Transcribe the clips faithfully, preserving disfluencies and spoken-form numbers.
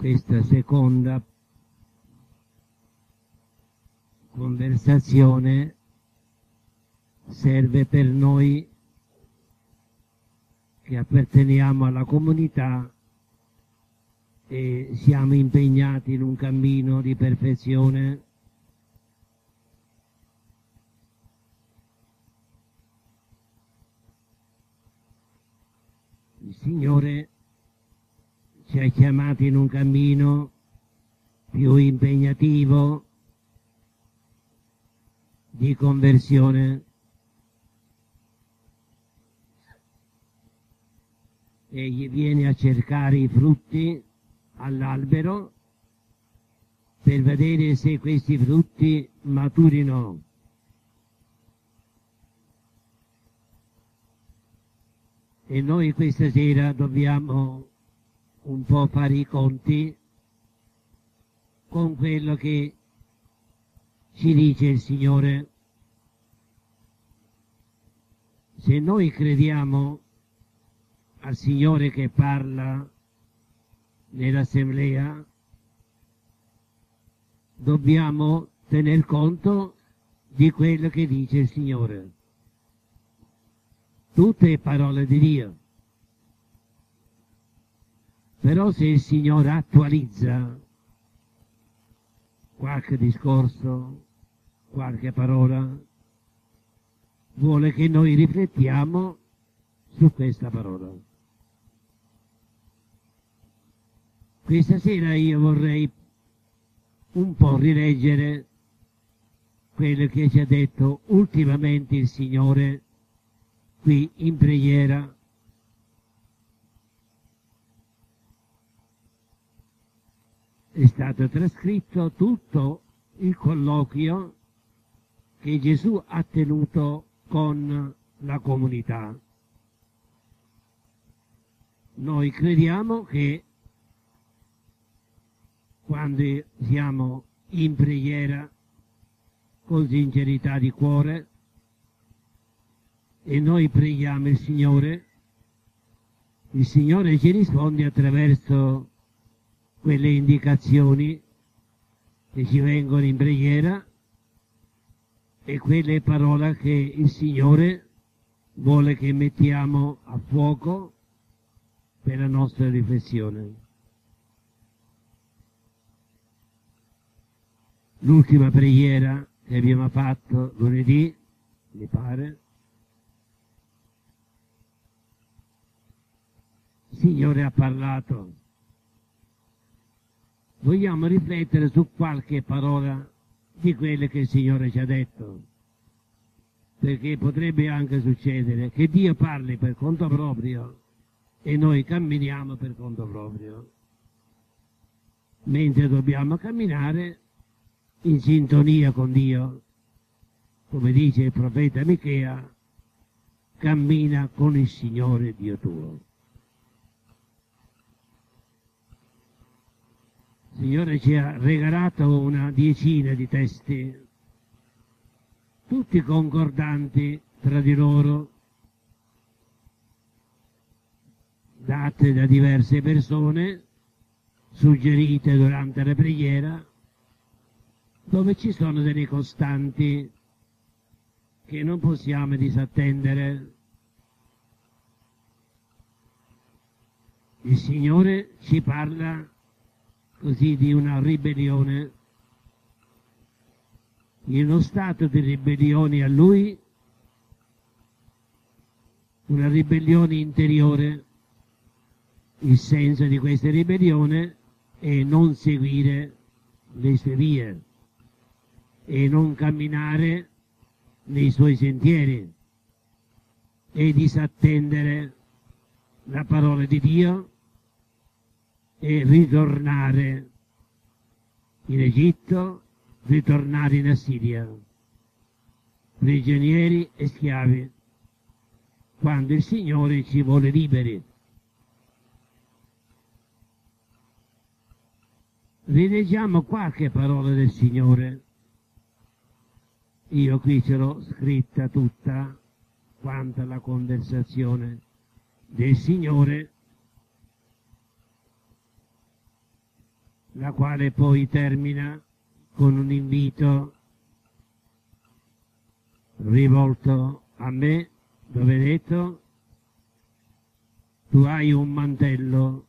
questa seconda conversazione serve per noi che apparteniamo alla comunità e siamo impegnati in un cammino di perfezione. Il Signore ci ha chiamati in un cammino più impegnativo di conversione. Egli viene a cercare i frutti all'albero per vedere se questi frutti maturino. E noi questa sera dobbiamo un po' fare i conti con quello che ci dice il Signore. Se noi crediamo al Signore che parla nell'assemblea, dobbiamo tener conto di quello che dice il Signore. Tutte parole di Dio. Però se il Signore attualizza qualche discorso, qualche parola, vuole che noi riflettiamo su questa parola. Questa sera io vorrei un po' rileggere quello che ci ha detto ultimamente il Signore qui in preghiera. È stato trascritto tutto il colloquio che Gesù ha tenuto con la comunità. Noi crediamo che quando siamo in preghiera con sincerità di cuore e noi preghiamo il Signore, il Signore ci risponde attraverso quelle indicazioni che ci vengono in preghiera e quelle parole che il Signore vuole che mettiamo a fuoco per la nostra riflessione. L'ultima preghiera che abbiamo fatto lunedì, mi pare, il Signore ha parlato. Vogliamo riflettere su qualche parola di quelle che il Signore ci ha detto, perché potrebbe anche succedere che Dio parli per conto proprio e noi camminiamo per conto proprio, mentre dobbiamo camminare in sintonia con Dio. Come dice il profeta Michea, cammina con il Signore Dio tuo. Il Signore ci ha regalato una decina di testi, tutti concordanti tra di loro, date da diverse persone, suggerite durante la preghiera, dove ci sono delle costanti che non possiamo disattendere. Il Signore ci parla così di una ribellione, in uno stato di ribellione a Lui, una ribellione interiore. Il senso di questa ribellione è non seguire le sue vie e non camminare nei suoi sentieri e disattendere la parola di Dio e ritornare in Egitto, ritornare in Assiria, prigionieri e schiavi, quando il Signore ci vuole liberi. Rileggiamo qualche parola del Signore. Io qui ce l'ho scritta tutta quanta la conversazione del Signore. la quale poi termina con un invito rivolto a me, dove è detto: tu hai un mantello,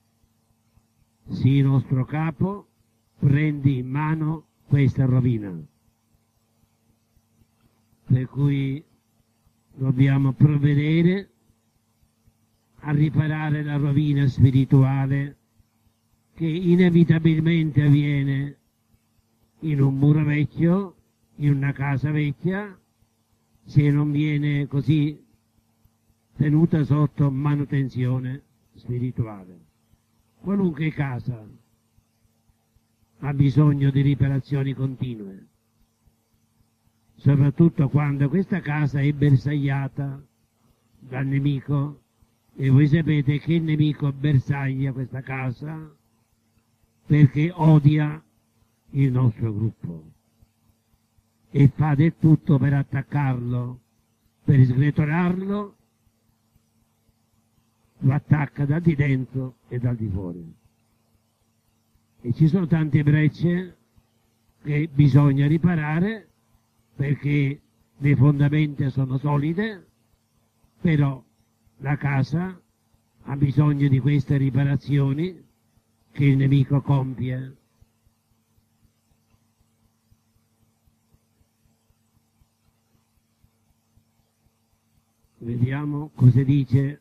sii nostro capo, prendi in mano questa rovina. Per cui dobbiamo provvedere a riparare la rovina spirituale che inevitabilmente avviene in un muro vecchio, in una casa vecchia, se non viene così tenuta sotto manutenzione spirituale. Qualunque casa ha bisogno di riparazioni continue, soprattutto quando questa casa è bersagliata dal nemico, e voi sapete che il nemico bersaglia questa casa perché odia il nostro gruppo e fa del tutto per attaccarlo, per sgretolarlo. Lo attacca dal di dentro e dal di fuori. E ci sono tante brecce che bisogna riparare perché le fondamenta sono solide, però la casa ha bisogno di queste riparazioni che il nemico compie. Vediamo cosa dice.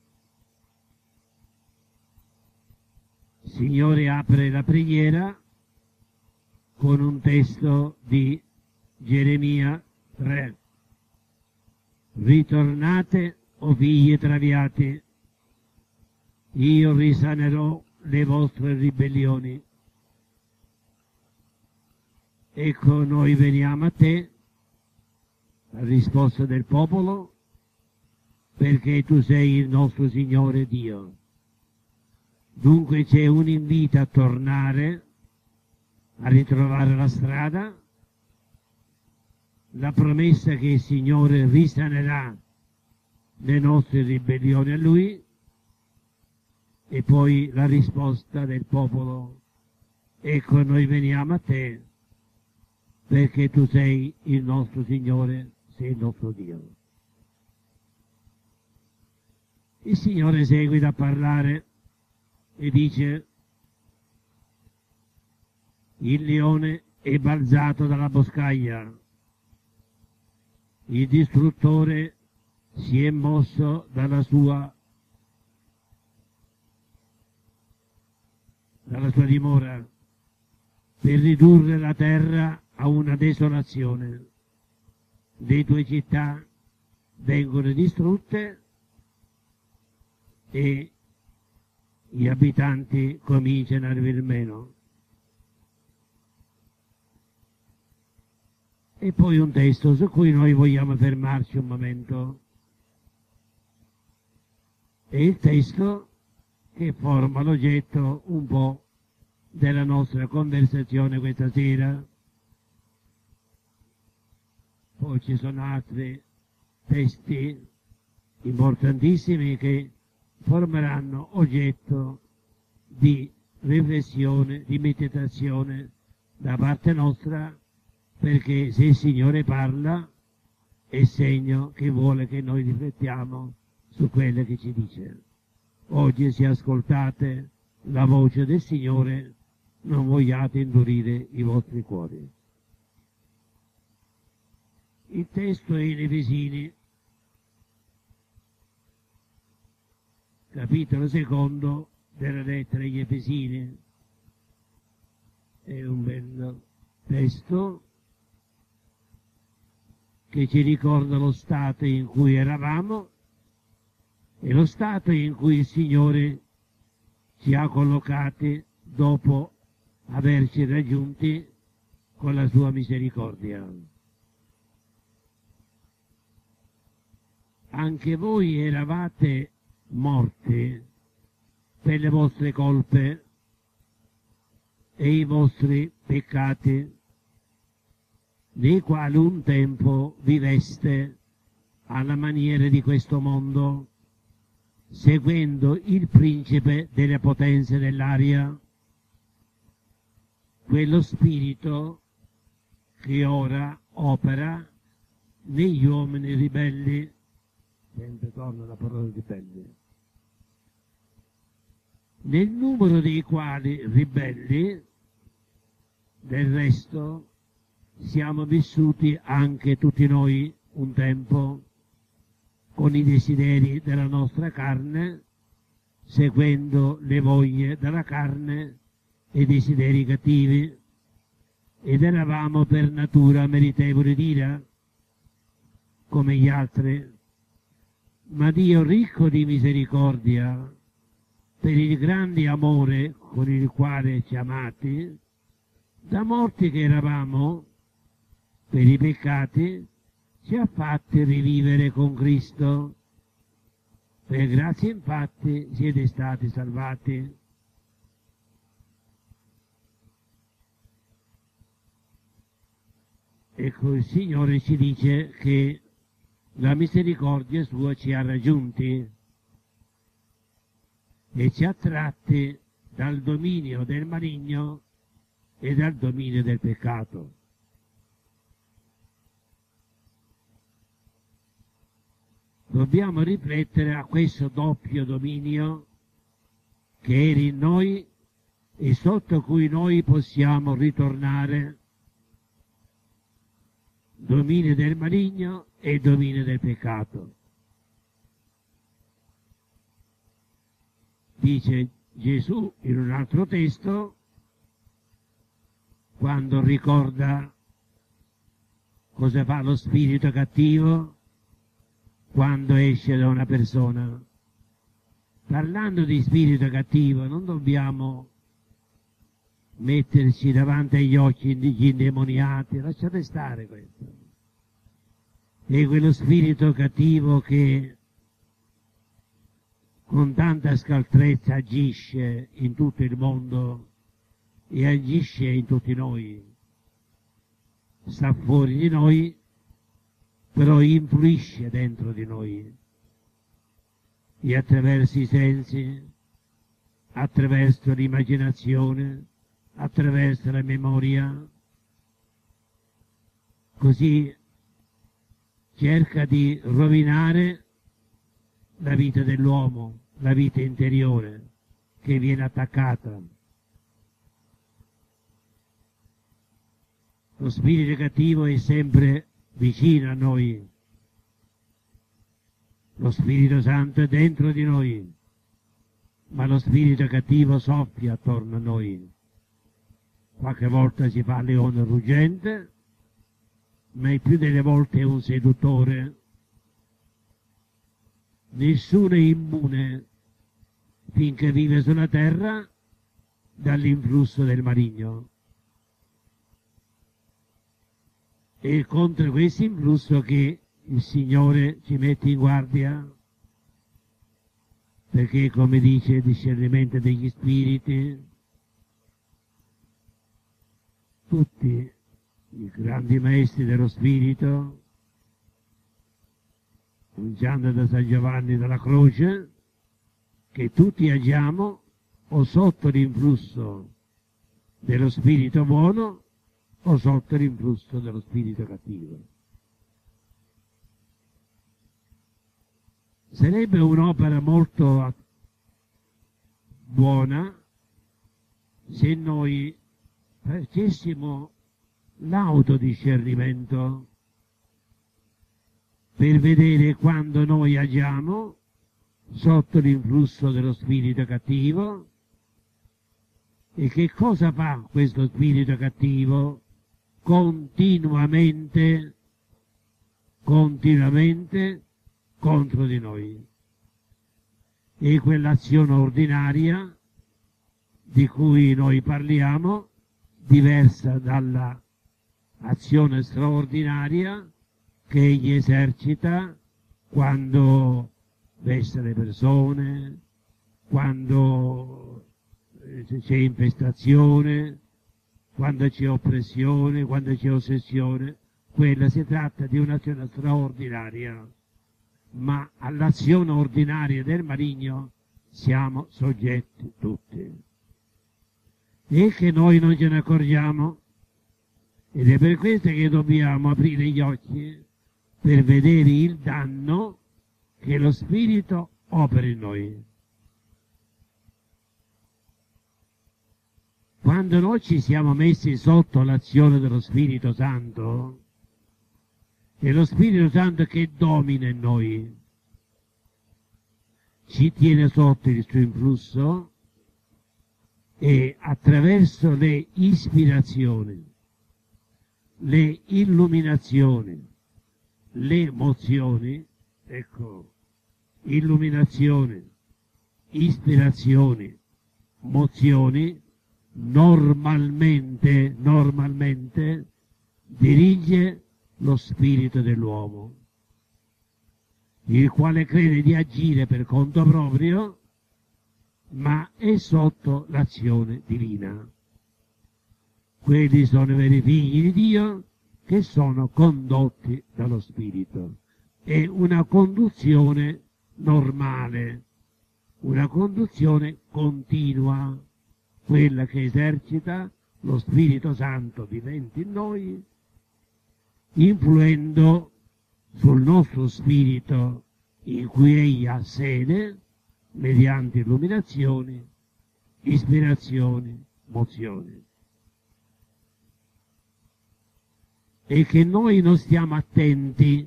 Il Signore apre la preghiera con un testo di Geremia tre. Ritornate, o figli traviati, io risanerò le vostre ribellioni. Ecco, noi veniamo a te, la risposta del popolo, perché tu sei il nostro Signore Dio. Dunque c'è un invito a tornare, a ritrovare la strada, la promessa che il Signore risanerà le nostre ribellioni a Lui, e poi la risposta del popolo: ecco, noi veniamo a te perché tu sei il nostro Signore, sei il nostro Dio. Il Signore seguita a parlare e dice: il leone è balzato dalla boscaglia, il distruttore si è mosso dalla sua, dalla sua dimora per ridurre la terra a una desolazione. Le tue città vengono distrutte e gli abitanti cominciano a venir meno. E poi un testo su cui noi vogliamo fermarci un momento. È il testo che forma l'oggetto un po' della nostra conversazione questa sera. Poi ci sono altri testi importantissimi che formeranno oggetto di riflessione, di meditazione da parte nostra, perché se il Signore parla è segno che vuole che noi riflettiamo su quello che ci dice. Oggi, se ascoltate la voce del Signore, non vogliate indurire i vostri cuori. Il testo è in Efesini, capitolo secondo della lettera agli Efesini. È un bel testo che ci ricorda lo stato in cui eravamo e lo stato in cui il Signore ci ha collocati dopo averci raggiunti con la sua misericordia. Anche voi eravate morti per le vostre colpe e i vostri peccati, nei quali un tempo viveste alla maniera di questo mondo, seguendo il principe delle potenze dell'aria, quello spirito che ora opera negli uomini ribelli, sempre torna la parola ribelli, nel numero dei quali ribelli, del resto, siamo vissuti anche tutti noi un tempo con i desideri della nostra carne, seguendo le voglie della carne e i desideri cattivi, ed eravamo per natura meritevoli di ira, come gli altri. Ma Dio, ricco di misericordia, per il grande amore con il quale ci ha amati, da morti che eravamo per i peccati, ci ha fatti rivivere con Cristo. Per grazia infatti siete stati salvati. Ecco, il Signore ci dice che la misericordia sua ci ha raggiunti e ci ha tratti dal dominio del maligno e dal dominio del peccato. Dobbiamo riflettere a questo doppio dominio che era in noi e sotto cui noi possiamo ritornare, dominio del maligno e dominio del peccato. Dice Gesù in un altro testo, quando ricorda cosa fa lo spirito cattivo quando esce da una persona. Parlando di spirito cattivo non dobbiamo metterci davanti agli occhi gli indemoniati, lasciate stare questo. È quello spirito cattivo che con tanta scaltrezza agisce in tutto il mondo e agisce in tutti noi. Sta fuori di noi, però influisce dentro di noi, e attraverso i sensi, attraverso l'immaginazione, attraverso la memoria, così cerca di rovinare la vita dell'uomo, la vita interiore che viene attaccata. Lo spirito cattivo è sempre vicino a noi, lo Spirito Santo è dentro di noi, ma lo spirito cattivo soffia attorno a noi. Qualche volta si fa leone ruggente, ma il più delle volte è un seduttore. Nessuno è immune finché vive sulla terra dall'influsso del maligno. È contro questo influsso che il Signore ci mette in guardia, perché, come dice il discernimento degli spiriti, tutti i grandi maestri dello spirito, cominciando da San Giovanni della Croce, che tutti agiamo o sotto l'influsso dello spirito buono o sotto l'influsso dello spirito cattivo. Sarebbe un'opera molto buona se noi facessimo l'autodiscernimento per vedere quando noi agiamo sotto l'influsso dello spirito cattivo e che cosa fa questo spirito cattivo continuamente, continuamente contro di noi. E quell'azione ordinaria di cui noi parliamo, diversa dalla azione straordinaria che egli esercita quando veste le persone, quando c'è infestazione, quando c'è oppressione, quando c'è ossessione. Quella si tratta di un'azione straordinaria, ma all'azione ordinaria del maligno siamo soggetti tutti. e che noi non ce ne accorgiamo. Ed è per questo che dobbiamo aprire gli occhi per vedere il danno che lo Spirito opera in noi. Quando noi ci siamo messi sotto l'azione dello Spirito Santo, è lo Spirito Santo che domina in noi, ci tiene sotto il suo influsso e attraverso le ispirazioni, le illuminazioni, le emozioni, ecco, illuminazioni, ispirazioni, mozioni, normalmente, normalmente dirige lo spirito dell'uomo, il quale crede di agire per conto proprio, ma è sotto l'azione divina. Quelli sono i veri figli di Dio che sono condotti dallo Spirito. È una conduzione normale, una conduzione continua, quella che esercita lo Spirito Santo vivente in noi, influendo sul nostro spirito in cui egli ha sede, mediante illuminazioni, ispirazioni, mozioni. E che noi non stiamo attenti.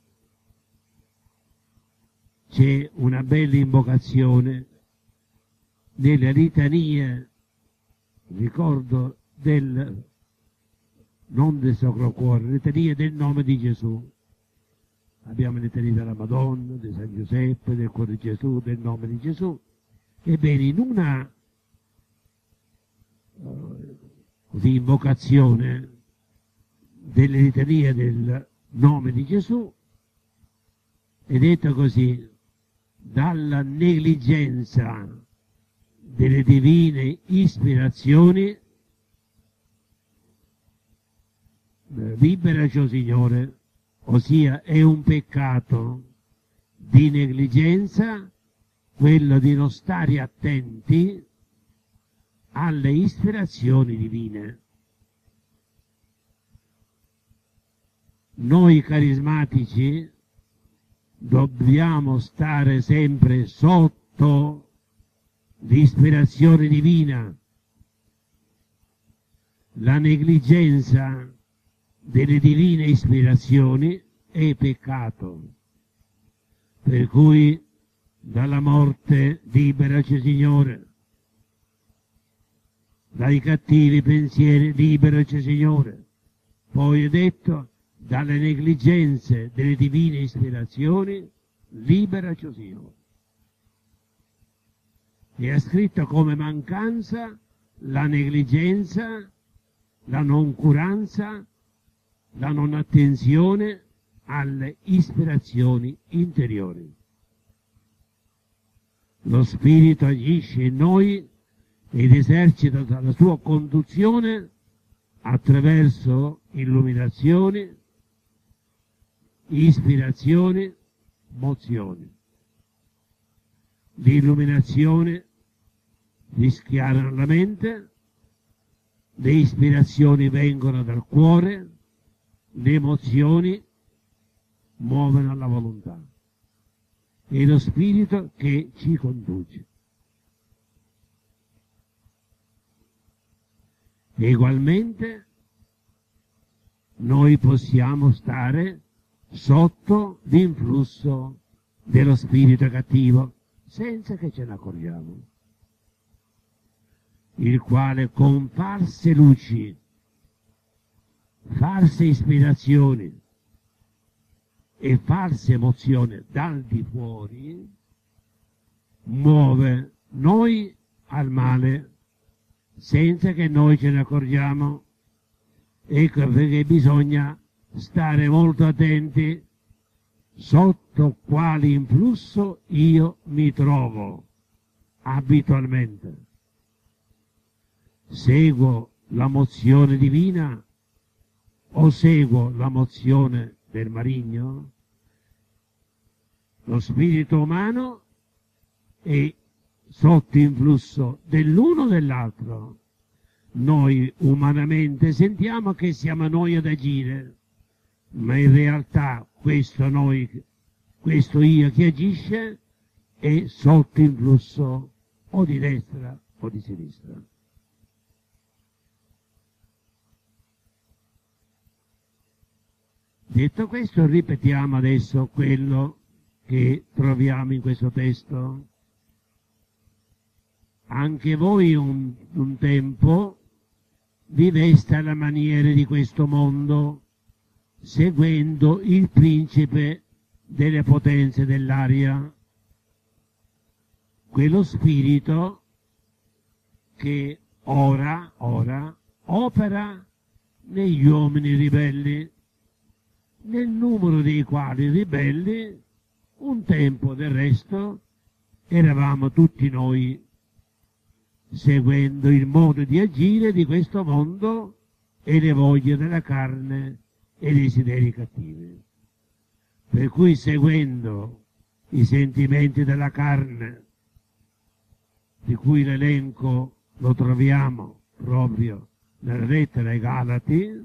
C'è una bella invocazione nelle litanie, ricordo del, non del Sacro Cuore, litanie del nome di Gesù. Abbiamo le litanie della Madonna, di San Giuseppe, del Cuore di Gesù, del nome di Gesù. Ebbene, in una uh, così, invocazione delle litanie del nome di Gesù è detto così: dalla negligenza delle divine ispirazioni liberaci, o Signore. Ossia, è un peccato di negligenza quello di non stare attenti alle ispirazioni divine. Noi carismatici dobbiamo stare sempre sotto l'ispirazione divina. La negligenza delle divine ispirazioni è peccato, per cui dalla morte liberaci, Signore, dai cattivi pensieri liberaci, Signore. Poi è detto: dalle negligenze delle divine ispirazioni liberaci, Signore. E ha scritto come mancanza la negligenza, la noncuranza, la non attenzione alle ispirazioni interiori. Lo Spirito agisce in noi ed esercita la sua conduzione attraverso illuminazioni, ispirazioni, mozioni. L'illuminazione rischiara la mente, le ispirazioni vengono dal cuore, le emozioni muovono la volontà. È lo Spirito che ci conduce. Egualmente noi possiamo stare sotto l'influsso dello spirito cattivo senza che ce ne accorgiamo, il quale con false luci, false ispirazioni e false emozioni dal di fuori muove noi al male senza che noi ce ne accorgiamo. Ecco perché bisogna stare molto attenti sotto quale influsso io mi trovo abitualmente. Seguo la mozione divina o seguo la mozione del maligno? Lo spirito umano è sotto influsso dell'uno o dell'altro, noi umanamente sentiamo che siamo noi ad agire, ma in realtà questo noi, questo io che agisce è sotto influsso o di destra o di sinistra. Detto questo, ripetiamo adesso quello che troviamo in questo testo. Anche voi un, un tempo viveste alla maniera di questo mondo, seguendo il principe delle potenze dell'aria, quello spirito che ora, ora opera negli uomini ribelli, nel numero dei quali ribelli un tempo del resto eravamo tutti noi, seguendo il modo di agire di questo mondo e le voglie della carne e i desideri cattivi. Per cui, seguendo i sentimenti della carne, di cui l'elenco lo troviamo proprio nella lettera ai Galati,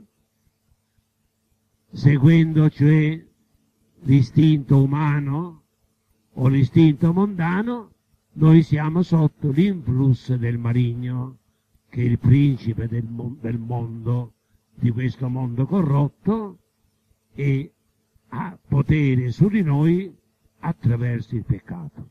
seguendo cioè l'istinto umano o l'istinto mondano, noi siamo sotto l'influsso del maligno, che è il principe del, mo- del mondo, di questo mondo corrotto, e ha potere su di noi attraverso il peccato.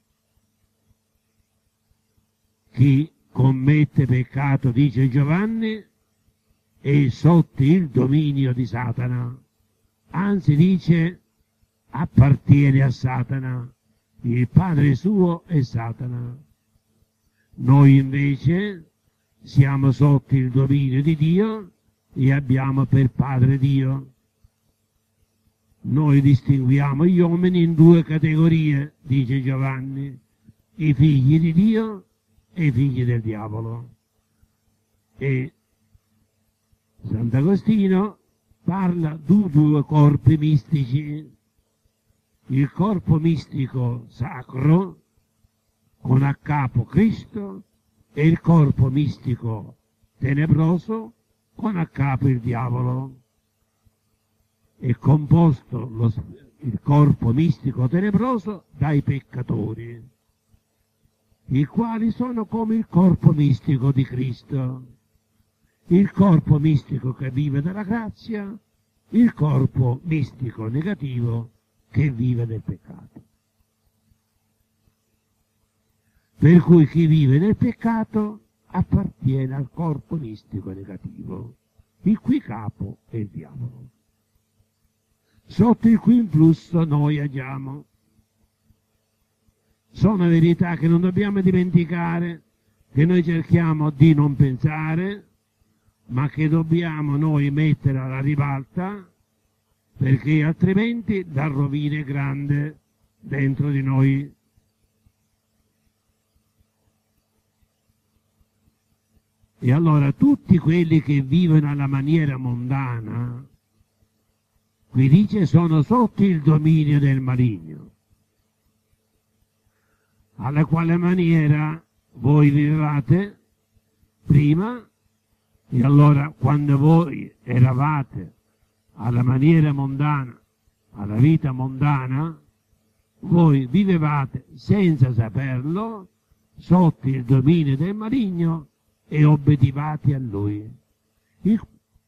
Chi commette peccato, dice Giovanni, è sotto il dominio di Satana, anzi dice appartiene a Satana, il padre suo è Satana. Noi invece siamo sotto il dominio di Dio e abbiamo per padre Dio. Noi distinguiamo gli uomini in due categorie, dice Giovanni, i figli di Dio e i figli del diavolo. E Sant'Agostino parla di due corpi mistici, il corpo mistico sacro, con a capo Cristo, e il corpo mistico tenebroso, con a capo il diavolo. È composto lo, il corpo mistico tenebroso dai peccatori, i quali sono come il corpo mistico di Cristo, il corpo mistico che vive dalla grazia, il corpo mistico negativo che vive del peccato. Per cui chi vive nel peccato appartiene al corpo mistico negativo, il cui capo è il diavolo, sotto il cui influsso noi agiamo. Sono verità che non dobbiamo dimenticare, che noi cerchiamo di non pensare, ma che dobbiamo noi mettere alla ribalta, perché altrimenti la rovina è grande dentro di noi. E allora tutti quelli che vivono alla maniera mondana, qui dice, sono sotto il dominio del maligno. Alla quale maniera voi vivevate prima, e allora quando voi eravate alla maniera mondana, alla vita mondana, voi vivevate senza saperlo sotto il dominio del maligno e obbedivate a lui. Il...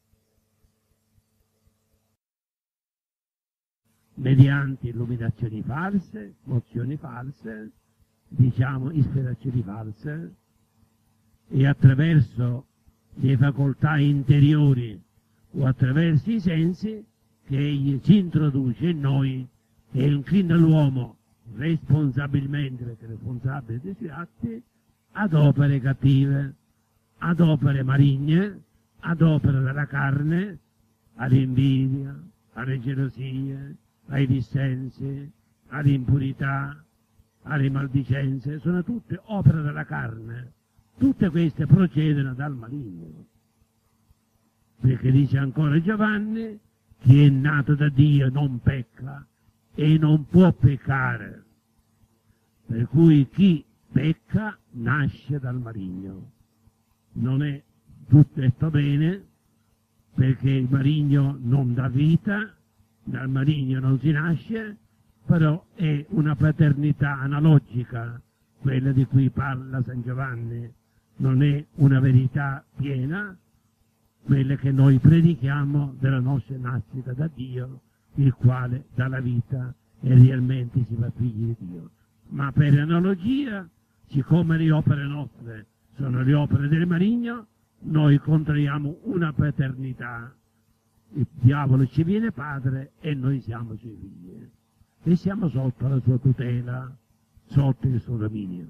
mediante illuminazioni false, mozioni false, diciamo ispirazioni false, e attraverso le facoltà interiori o attraverso i sensi che egli ci introduce in noi e inclina l'uomo responsabilmente, perché responsabile dei suoi atti, ad opere cattive, ad opere maligne, ad opere della carne, all'invidia, alle gelosie, ai dissensi, all'impurità, alle maldicenze, sono tutte opere della carne. Tutte queste procedono dal maligno. Perché dice ancora Giovanni, chi è nato da Dio non pecca e non può peccare. Per cui chi pecca nasce dal maligno. Non è tutto detto bene, perché il maligno non dà vita, dal maligno non si nasce, però è una paternità analogica, quella di cui parla San Giovanni, non è una verità piena, quella che noi predichiamo della nostra nascita da Dio, il quale dà la vita e realmente si fa figli di Dio. Ma per analogia, siccome le opere nostre sono le opere del maligno, noi contraiamo una paternità. Il diavolo ci viene padre e noi siamo suoi figli. E siamo sotto la sua tutela, sotto il suo dominio.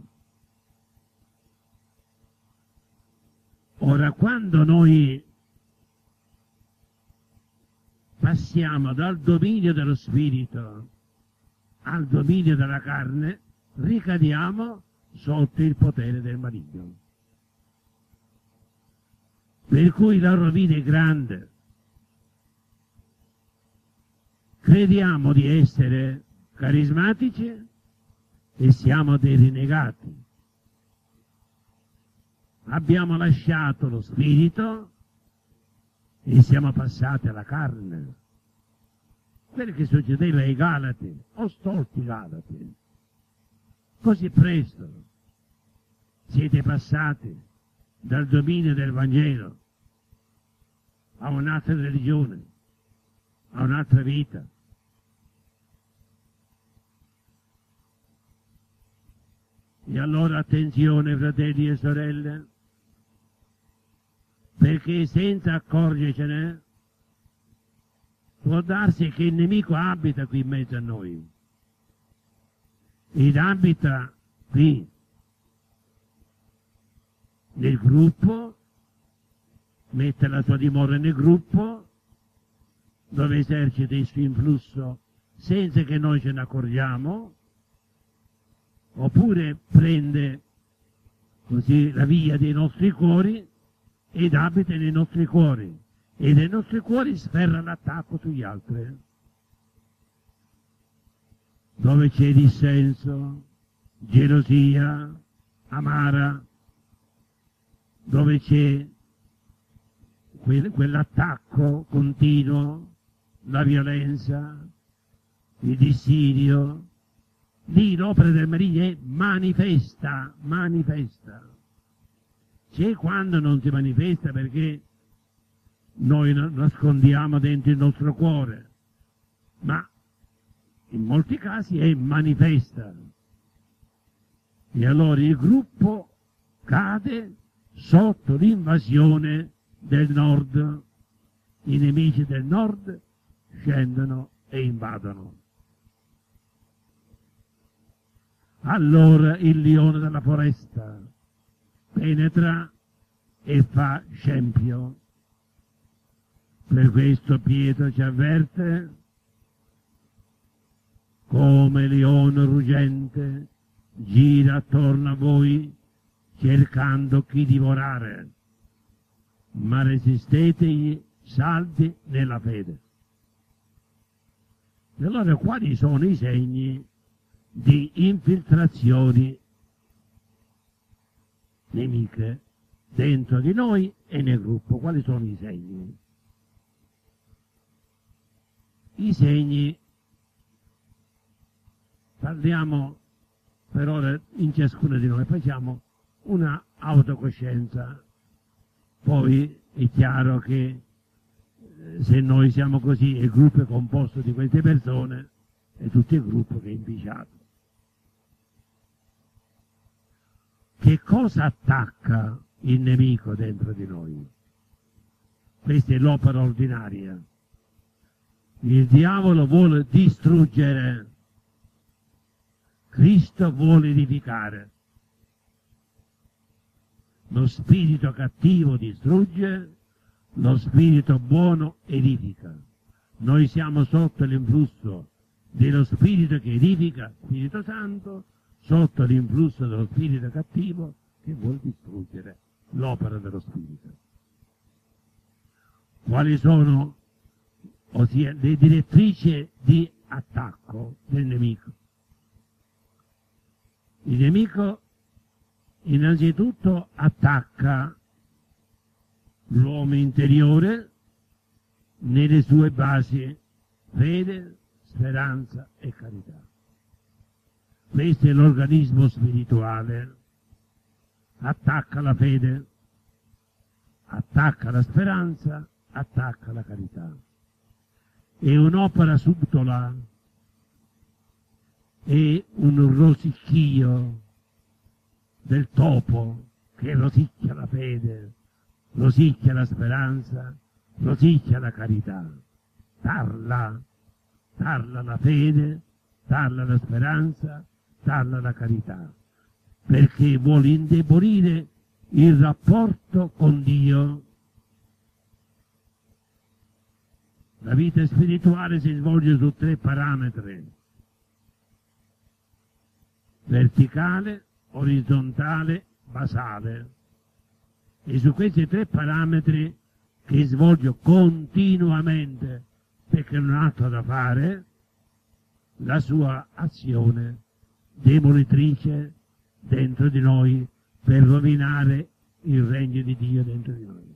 Ora, quando noi passiamo dal dominio dello spirito al dominio della carne, ricadiamo sotto il potere del maligno. Per cui la rovina è grande. Crediamo di essere carismatici e siamo dei rinnegati. Abbiamo lasciato lo spirito e siamo passati alla carne. Quello che succedeva ai Galati, o stolti Galati, così presto siete passati dal dominio del Vangelo a un'altra religione, a un'altra vita. E allora attenzione, fratelli e sorelle, perché senza accorgercene può darsi che il nemico abita qui in mezzo a noi, ed abita qui nel gruppo, mette la sua dimora nel gruppo, dove esercita il suo influsso senza che noi ce ne accorgiamo, oppure prende così la via dei nostri cuori ed abita nei nostri cuori, e nei nostri cuori sferra l'attacco sugli altri. Dove c'è dissenso, gelosia, amara, dove c'è quel, quell'attacco continuo, la violenza, il dissidio, lì l'opera del maligno è manifesta, manifesta. C'è quando non si manifesta perché noi nascondiamo dentro il nostro cuore, ma in molti casi è manifesta. E allora il gruppo cade sotto l'invasione del nord. I nemici del nord scendono e invadono. Allora il leone della foresta penetra e fa scempio. Per questo Pietro ci avverte: come leone ruggente gira attorno a voi cercando chi divorare, ma resistetegli saldi nella fede. E allora quali sono i segni di infiltrazioni nemiche dentro di noi e nel gruppo? Quali sono i segni? I segni, parliamo per ora in ciascuno di noi, facciamo una autocoscienza, poi è chiaro che eh, se noi siamo così e il gruppo è composto di queste persone, è tutto il gruppo che è inficiato. Che cosa attacca il nemico dentro di noi? Questa è l'opera ordinaria. Il diavolo vuole distruggere, Cristo vuole edificare. Lo spirito cattivo distrugge, lo spirito buono edifica. Noi siamo sotto l'influsso dello spirito che edifica, Spirito Santo, sotto l'influsso dello spirito cattivo che vuole distruggere l'opera dello spirito. Quali sono, ossia, le direttrici di attacco del nemico? Il nemico innanzitutto attacca l'uomo interiore nelle sue basi fede, speranza e carità. Questo è l'organismo spirituale. Attacca la fede, attacca la speranza, attacca la carità. È un'opera subdola, è un rosicchio del topo che rosicchia la fede, rosicchia la speranza, rosicchia la carità. Tarla, tarla la fede, tarla la speranza, tarla la carità, perché vuole indebolire il rapporto con Dio. La vita spirituale si svolge su tre parametri: verticale, orizzontale, basale. E su questi tre parametri che svolge continuamente, perché non ha altro da fare, la sua azione demolitrice dentro di noi per rovinare il regno di Dio dentro di noi.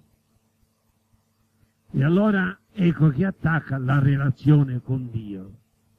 E allora ecco che attacca la relazione con Dio,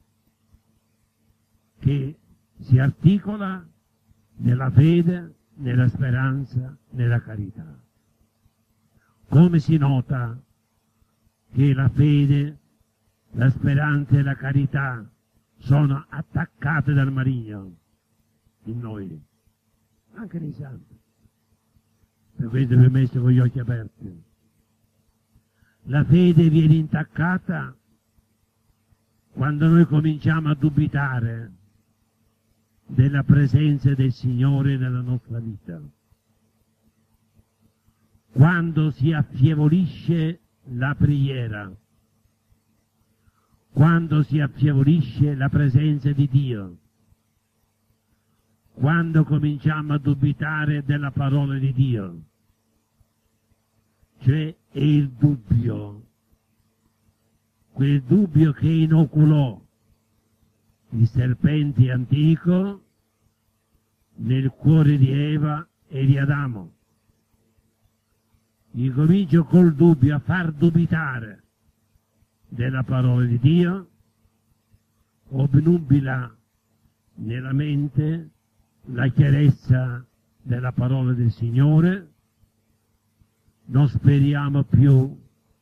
che si articola nella fede, nella speranza, nella carità. Come si nota che la fede, la speranza e la carità sono attaccate dal maligno in noi, anche nei santi. Per questo vi ho messo con gli occhi aperti. La fede viene intaccata quando noi cominciamo a dubitare della presenza del Signore nella nostra vita, quando si affievolisce la preghiera, quando si affievolisce la presenza di Dio, quando cominciamo a dubitare della parola di Dio, cioè è il dubbio, quel dubbio che inoculò il serpente antico nel cuore di Eva e di Adamo. Incomincio col dubbio a far dubitare della parola di Dio, obnubila nella mente la chiarezza della parola del Signore, non speriamo più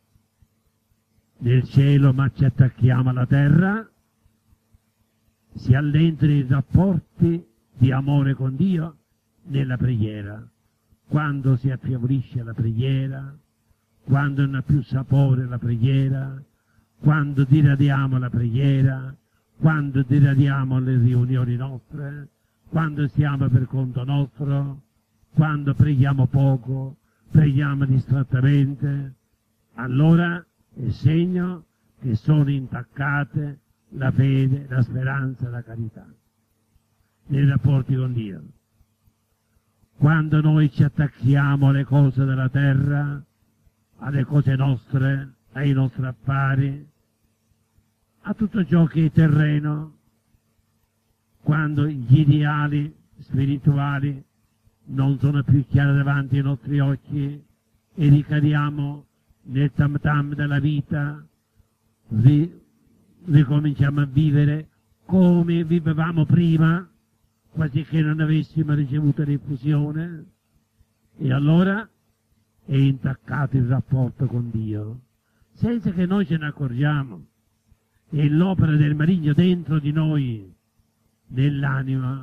nel cielo ma ci attacchiamo alla terra, si allentano i rapporti di amore con Dio nella preghiera. Quando si affievolisce la preghiera, quando non ha più sapore la preghiera, quando diradiamo la preghiera, quando diradiamo le riunioni nostre, quando stiamo per conto nostro, quando preghiamo poco, preghiamo distrattamente, allora è segno che sono intaccate la fede, la speranza e la carità nei rapporti con Dio. Quando noi ci attacchiamo alle cose della terra, alle cose nostre, ai nostri affari, a tutto ciò che è terreno, quando gli ideali spirituali non sono più chiari davanti ai nostri occhi e ricadiamo nel tam tam della vita, ri, ricominciamo a vivere come vivevamo prima, quasi che non avessimo ricevuto l'infusione, e allora è intaccato il rapporto con Dio, senza che noi ce ne accorgiamo. È l'opera del maligno dentro di noi, nell'anima.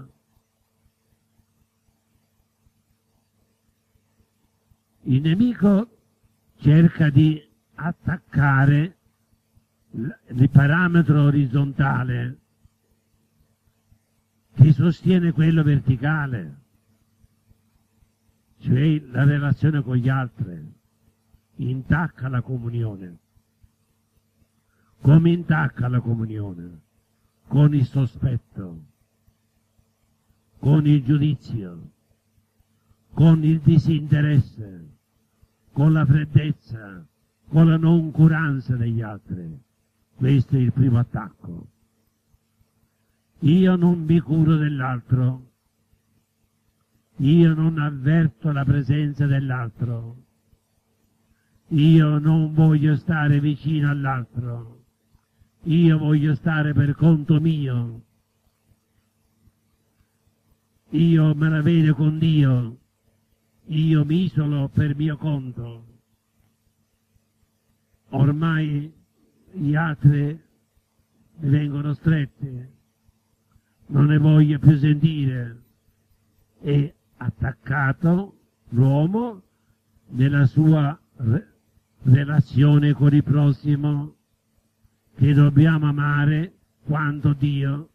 Il nemico cerca di attaccare il parametro orizzontale che sostiene quello verticale, cioè la relazione con gli altri, intacca la comunione. Come intacca la comunione? Con il sospetto, con il giudizio, con il disinteresse, con la freddezza, con la noncuranza degli altri. Questo è il primo attacco. Io non mi curo dell'altro, io non avverto la presenza dell'altro, Io non voglio stare vicino all'altro, io voglio stare per conto mio, io me la vedo con Dio, io mi isolo per mio conto. Ormai gli altri mi vengono stretti, non ne voglio più sentire. È attaccato l'uomo nella sua re relazione con il prossimo, che dobbiamo amare quanto Dio.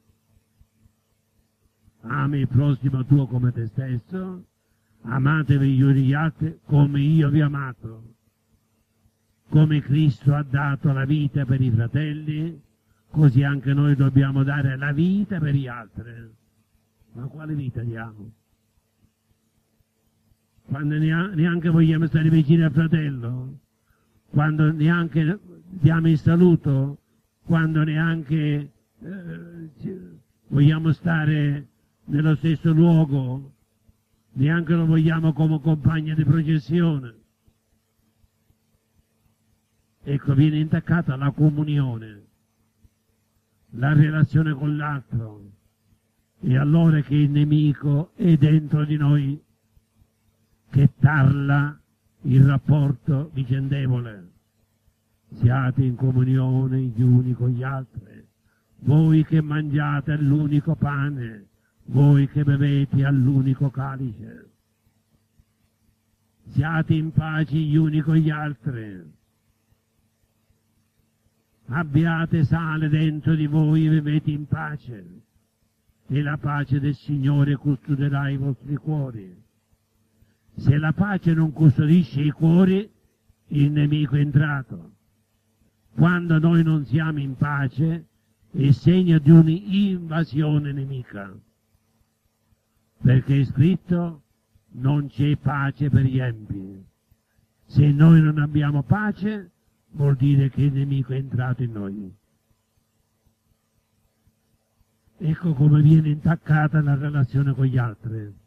Ami il prossimo tuo come te stesso, amatevi gli uni gli altri come io vi ho amato. Come Cristo ha dato la vita per i fratelli, così anche noi dobbiamo dare la vita per gli altri. Ma quale vita diamo? Quando neanche vogliamo stare vicini al fratello, quando neanche diamo il saluto, quando neanche eh, vogliamo stare nello stesso luogo, neanche lo vogliamo come compagno di processione. Ecco, viene intaccata la comunione, la relazione con l'altro, e allora che il nemico è dentro di noi, che tarla il rapporto vicendevole. Siate in comunione gli uni con gli altri, voi che mangiate all'unico pane, voi che bevete all'unico calice. Siate in pace gli uni con gli altri. Abbiate sale dentro di voi e vivete in pace, e la pace del Signore custoderà i vostri cuori. Se la pace non custodisce i cuori, il nemico è entrato. Quando noi non siamo in pace, è segno di un'invasione nemica, perché è scritto: non c'è pace per gli empi. Se noi non abbiamo pace, vuol dire che il nemico è entrato in noi. Ecco come viene intaccata la relazione con gli altri.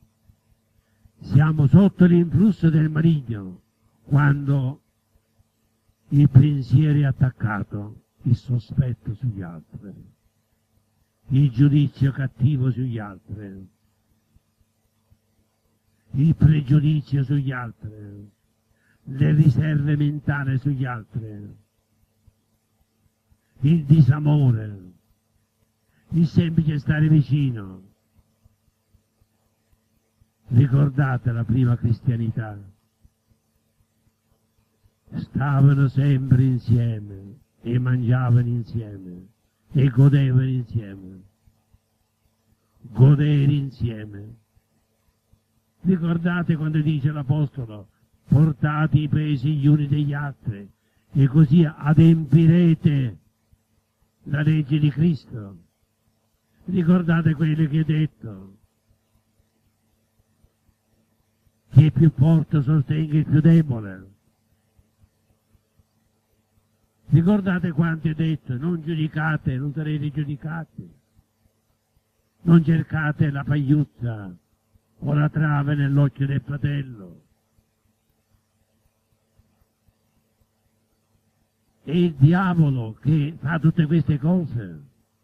Siamo sotto l'influsso del maligno quando il pensiero è attaccato, il sospetto sugli altri, il giudizio cattivo sugli altri, il pregiudizio sugli altri, le riserve mentali sugli altri, il disamore, il semplice stare vicino. Ricordate la prima cristianità? Stavano sempre insieme e mangiavano insieme e godevano insieme. Godere insieme. Ricordate quando dice l'Apostolo: portate i pesi gli uni degli altri e così adempirete la legge di Cristo. Ricordate quello che ha detto: chi è più forte sostenga il più debole. Ricordate quanto è detto: non giudicate, non sarete giudicati. Non cercate la pagliuzza o la trave nell'occhio del fratello. È il diavolo che fa tutte queste cose.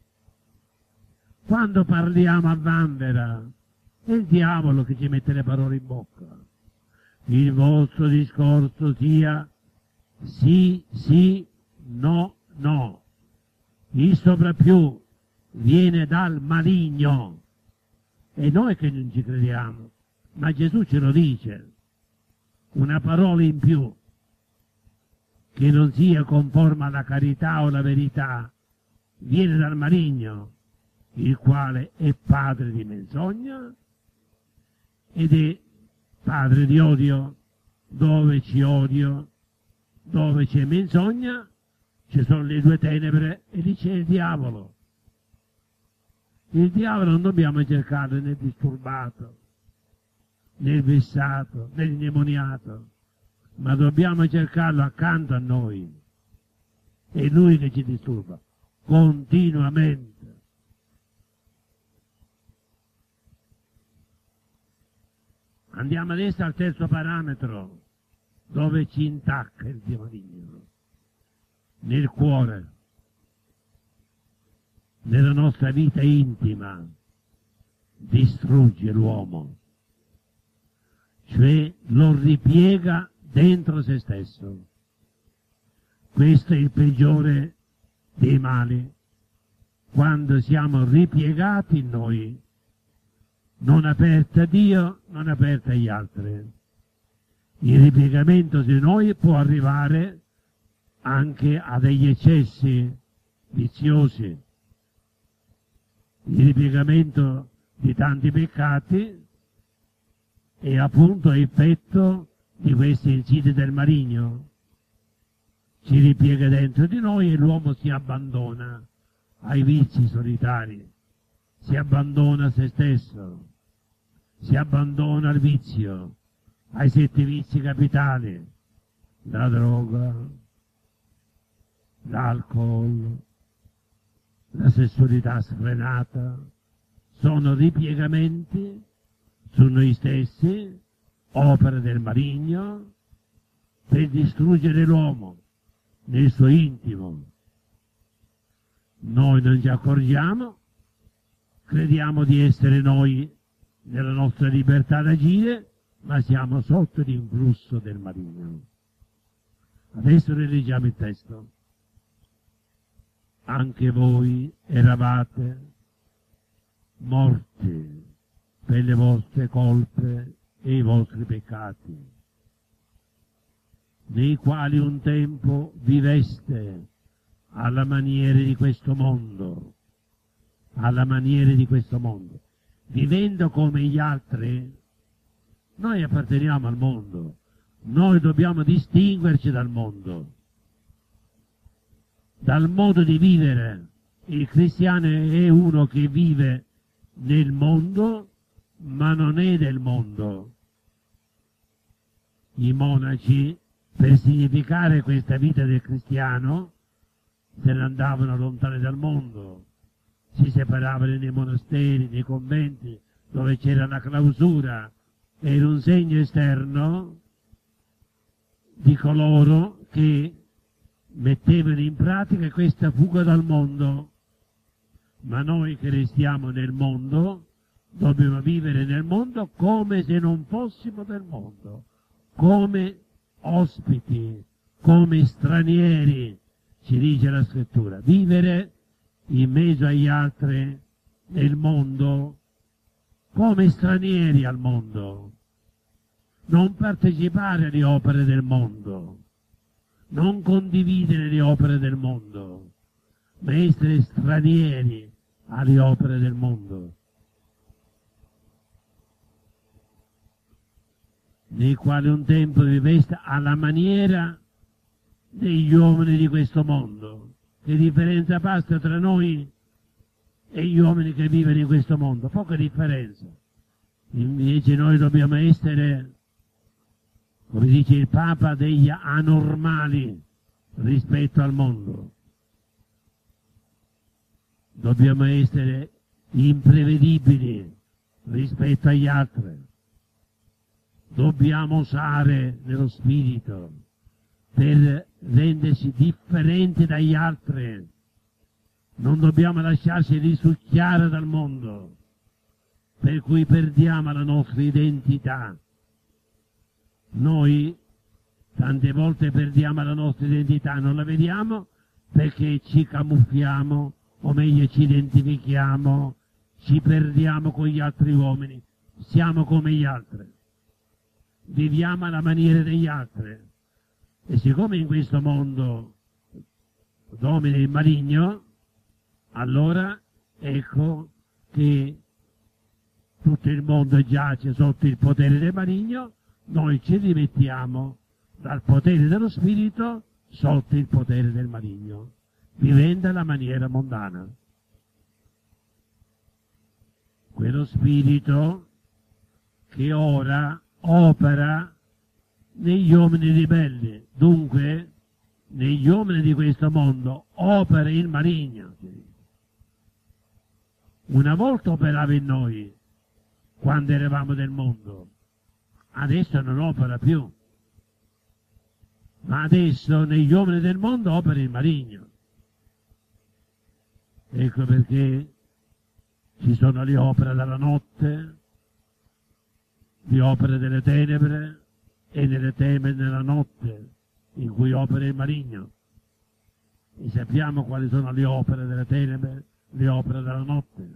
Quando parliamo a vanvera, è il diavolo che ci mette le parole in bocca. Il vostro discorso sia sì, sì, no, no. Il sovrappiù viene dal maligno. E noi che non ci crediamo, ma Gesù ce lo dice. Una parola in più che non sia conforme alla carità o alla verità viene dal maligno, il quale è padre di menzogna ed è padre di odio. Dove c'è odio, dove c'è menzogna, ci sono le due tenebre e lì c'è il diavolo. Il diavolo non dobbiamo cercarlo nel disturbato, nel vessato, nell'indemoniato, ma dobbiamo cercarlo accanto a noi. È lui che ci disturba continuamente. Andiamo adesso al terzo parametro, dove ci intacca il Dio maligno? Nel cuore, nella nostra vita intima, distrugge l'uomo, cioè lo ripiega dentro se stesso. Questo è il peggiore dei mali, quando siamo ripiegati in noi, non aperti a Dio, non aperti agli altri. Il ripiegamento di noi può arrivare anche a degli eccessi viziosi. Il ripiegamento di tanti peccati è appunto effetto di questi inciti del maligno. Ci ripiega dentro di noi e l'uomo si abbandona ai vizi solitari, si abbandona a se stesso, si abbandona al vizio, ai sette vizi capitali, la droga, l'alcol, la sessualità sfrenata, sono ripiegamenti su noi stessi, opere del maligno, per distruggere l'uomo nel suo intimo. Noi non ci accorgiamo, crediamo di essere noi nella nostra libertà d'agire, ma siamo sotto l'influsso del maligno. Adesso rileggiamo il testo. Anche voi eravate morti per le vostre colpe e i vostri peccati, nei quali un tempo viveste alla maniera di questo mondo, alla maniera di questo mondo. Vivendo come gli altri, noi apparteniamo al mondo, noi dobbiamo distinguerci dal mondo, dal modo di vivere. Il cristiano è uno che vive nel mondo, ma non è del mondo. I monaci, per significare questa vita del cristiano, se ne andavano lontani dal mondo, si separavano nei monasteri, nei conventi, dove c'era la clausura, era un segno esterno di coloro che mettevano in pratica questa fuga dal mondo. Ma noi che restiamo nel mondo dobbiamo vivere nel mondo come se non fossimo del mondo, come ospiti, come stranieri, ci dice la scrittura. Vivere in mezzo agli altri nel mondo come stranieri al mondo, non partecipare alle opere del mondo, non condividere le opere del mondo, ma essere stranieri alle opere del mondo, nei quali un tempo viveste alla maniera degli uomini di questo mondo. Che differenza passa tra noi e gli uomini che vivono in questo mondo? Poca differenza. Invece noi dobbiamo essere, come dice il Papa, degli anormali rispetto al mondo. Dobbiamo essere imprevedibili rispetto agli altri. Dobbiamo usare nello spirito per renderci differenti dagli altri. Non dobbiamo lasciarci risucchiare dal mondo, per cui perdiamo la nostra identità. Noi tante volte perdiamo la nostra identità, non la vediamo perché ci camuffiamo, o meglio ci identifichiamo, ci perdiamo con gli altri uomini, siamo come gli altri, viviamo alla maniera degli altri. E siccome in questo mondo domina il maligno, allora ecco che tutto il mondo giace sotto il potere del maligno, noi ci rimettiamo dal potere dello spirito sotto il potere del maligno, vivendo alla maniera mondana. Quello spirito che ora opera negli uomini ribelli, dunque negli uomini di questo mondo opera il maligno. Una volta operava in noi quando eravamo del mondo, adesso non opera più. ma adesso negli uomini del mondo opera il maligno. Ecco perché ci sono le opere della notte, le opere delle tenebre e nelle tenebre della notte in cui opera il maligno. E sappiamo quali sono le opere delle tenebre, le opere della notte.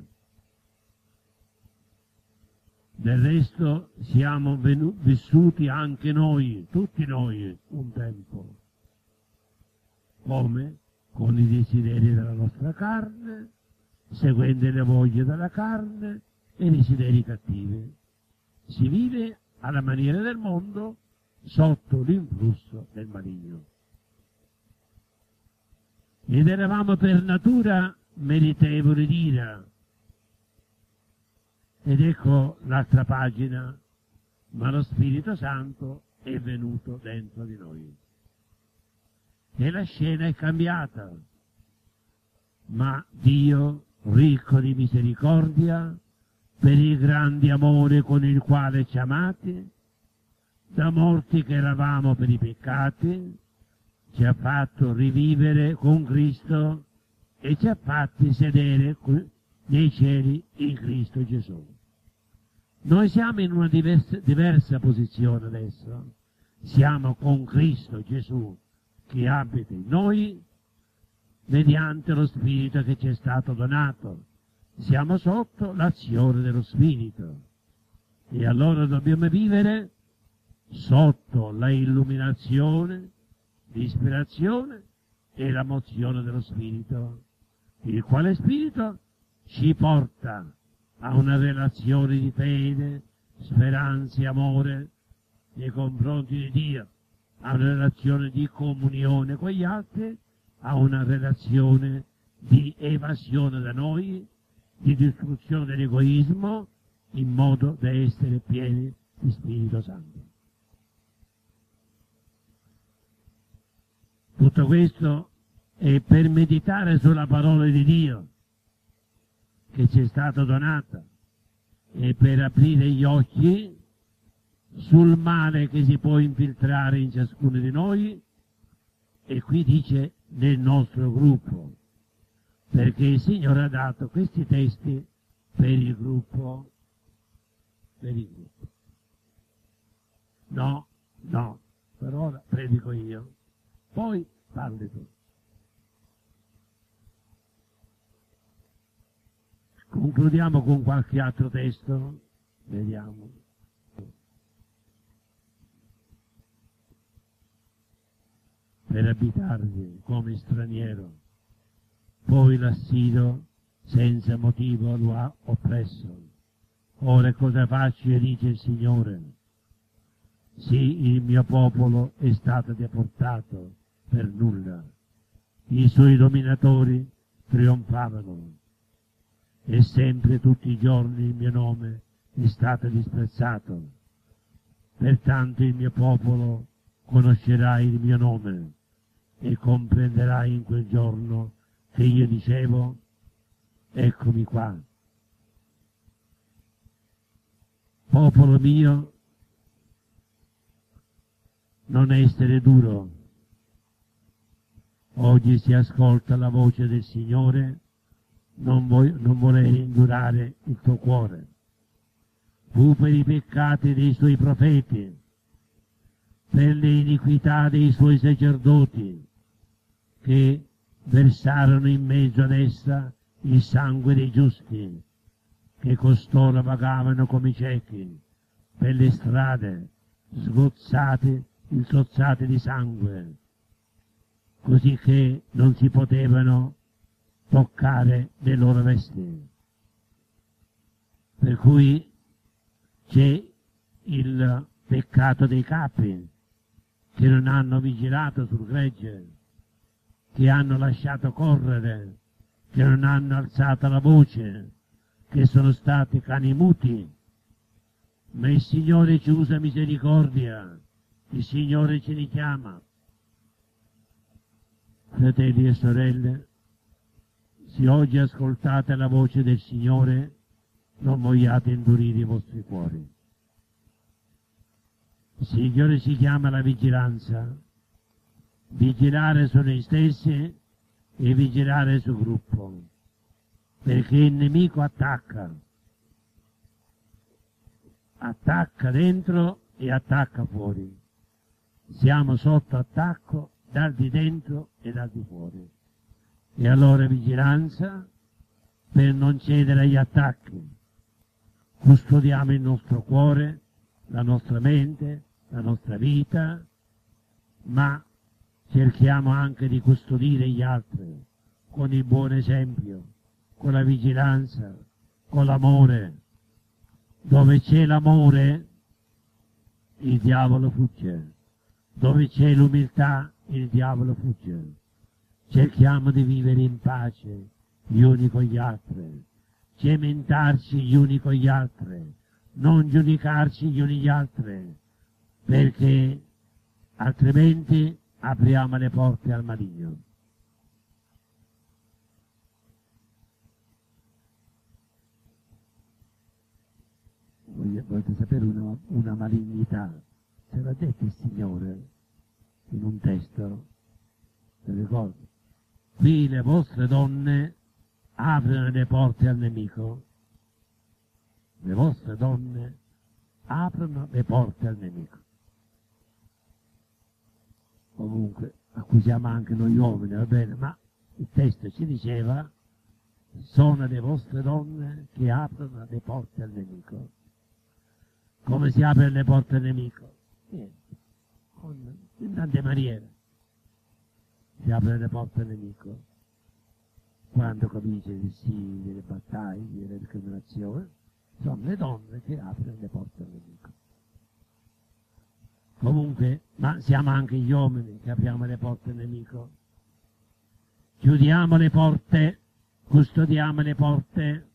Del resto siamo venu- vissuti anche noi, tutti noi, un tempo. Come? Con i desideri della nostra carne, seguendo le voglie della carne e i desideri cattivi. Si vive alla maniera del mondo sotto l'influsso del maligno. Ed eravamo per natura meritevoli di ira. Ed ecco l'altra pagina, ma lo Spirito Santo è venuto dentro di noi. E la scena è cambiata, ma Dio, ricco di misericordia, per il grande amore con il quale ci amate, da morti che eravamo per i peccati, ci ha fatto rivivere con Cristo e ci ha fatti sedere nei cieli in Cristo Gesù. Noi siamo in una diversa, diversa posizione adesso, siamo con Cristo Gesù che abita in noi mediante lo Spirito che ci è stato donato. Siamo sotto l'azione dello Spirito e allora dobbiamo vivere sotto la illuminazione, l'ispirazione e la mozione dello Spirito, il quale Spirito ci porta a una relazione di fede, speranza e amore nei confronti di Dio, a una relazione di comunione con gli altri, a una relazione di evasione da noi, di distruzione dell'egoismo, in modo da essere pieni di Spirito Santo. Tutto questo è per meditare sulla parola di Dio che ci è stata donata e per aprire gli occhi sul male che si può infiltrare in ciascuno di noi, e qui dice nel nostro gruppo, perché il Signore ha dato questi testi per il gruppo, per il gruppo. No, no, per ora predico io, poi parli tu. Concludiamo con qualche altro testo, vediamo. Per abitarvi come straniero, poi l'assido senza motivo lo ha oppresso. Ora cosa faccio, dice il Signore? Sì, il mio popolo è stato deportato per nulla. I suoi dominatori trionfavano. E sempre tutti i giorni il mio nome è stato disprezzato. Pertanto il mio popolo conoscerà il mio nome e comprenderà in quel giorno che io dicevo, eccomi qua. Popolo mio, non essere duro. Oggi si ascolta la voce del Signore, non, vuoi, non voler indurare il tuo cuore. Fu per i peccati dei suoi profeti, per le iniquità dei suoi sacerdoti, che versarono in mezzo ad essa il sangue dei giusti, che costoro vagavano come ciechi per le strade, sgozzati, insozzati di sangue, così che non si potevano toccare le loro vesti. Per cui c'è il peccato dei capi, che non hanno vigilato sul gregge, che hanno lasciato correre, che non hanno alzato la voce, che sono stati cani muti. Ma il Signore ci usa misericordia, il Signore ci richiama. Fratelli e sorelle, se oggi ascoltate la voce del Signore, non vogliate indurire i vostri cuori. Il Signore si chiama la vigilanza, vigilare su noi stessi e vigilare sul gruppo, perché il nemico attacca, attacca dentro e attacca fuori. Siamo sotto attacco dal di dentro e dal di fuori. E allora vigilanza per non cedere agli attacchi. Custodiamo il nostro cuore, la nostra mente, la nostra vita, ma cerchiamo anche di custodire gli altri con il buon esempio, con la vigilanza, con l'amore. Dove c'è l'amore, il diavolo fugge. Dove c'è l'umiltà, il diavolo fugge. Cerchiamo di vivere in pace gli uni con gli altri, cementarci gli uni con gli altri, non giudicarci gli uni gli altri, perché altrimenti apriamo le porte al maligno. Volete sapere una, una malignità? Ce l'ha detto il Signore in un testo, vi ricordo? Qui le vostre donne aprono le porte al nemico. Le vostre donne aprono le porte al nemico. Comunque accusiamo anche noi uomini, va bene, ma il testo ci diceva: sono le vostre donne che aprono le porte al nemico. Come si aprono le porte al nemico? Niente, con, in tante maniere si aprono le porte al nemico. Quando comincia il sì, le battaglie, le discriminazioni, sono le donne che aprono le porte al nemico. Comunque, ma siamo anche gli uomini che apriamo le porte al nemico. Chiudiamo le porte, custodiamo le porte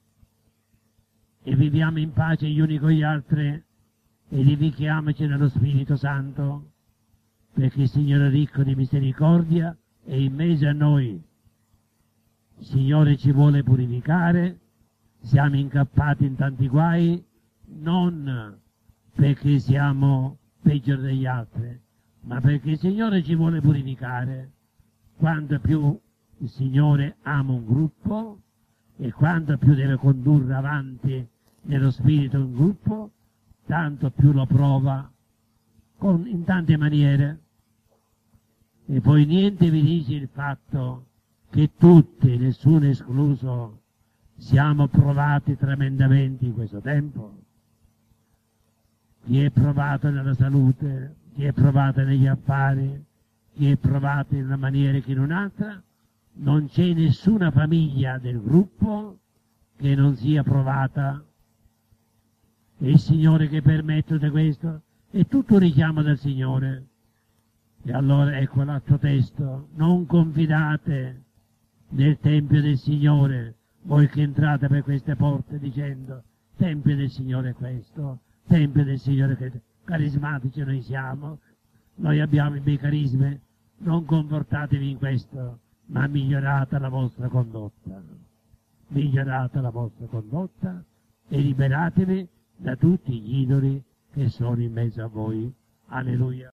e viviamo in pace gli uni con gli altri, edifichiamoci nello Spirito Santo, perché il Signore è ricco di misericordia e in mezzo a noi il Signore ci vuole purificare. Siamo incappati in tanti guai, non perché siamo peggio degli altri, ma perché il Signore ci vuole purificare. Quanto più il Signore ama un gruppo e quanto più deve condurre avanti nello spirito un gruppo, tanto più lo prova con, in tante maniere. E poi niente vi dice il fatto che tutti, nessuno escluso, siamo provati tremendamente in questo tempo. Chi è provato nella salute, chi è provato negli affari, chi è provato in una maniera che in un'altra, non c'è nessuna famiglia del gruppo che non sia provata. E il Signore che permette tutto questo è tutto un richiamo del Signore. E allora ecco l'altro testo: non confidate nel Tempio del Signore, voi che entrate per queste porte dicendo Tempio del Signore è questo, Tempio del Signore è questo. Carismatici noi siamo, noi abbiamo i bei carismi, non comportatevi in questo, ma migliorate la vostra condotta, migliorate la vostra condotta e liberatevi da tutti gli idoli che sono in mezzo a voi. Alleluia.